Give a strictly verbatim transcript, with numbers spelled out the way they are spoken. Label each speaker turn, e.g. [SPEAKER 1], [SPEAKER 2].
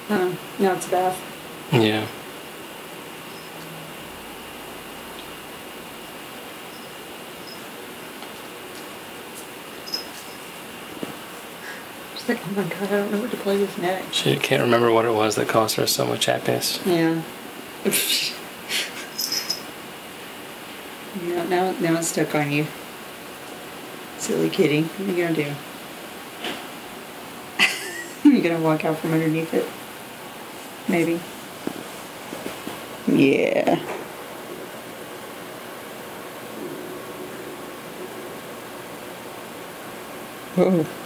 [SPEAKER 1] Oh, now it's a bath.
[SPEAKER 2] Yeah.
[SPEAKER 1] She's like, oh my god, I don't know what to play with next.
[SPEAKER 2] She can't remember what it was that caused her so much happiness.
[SPEAKER 1] Yeah. Yeah, now, now it's stuck on you. Silly kitty. What are you gonna do? You're gonna walk out from underneath it? Maybe. Yeah. Oh.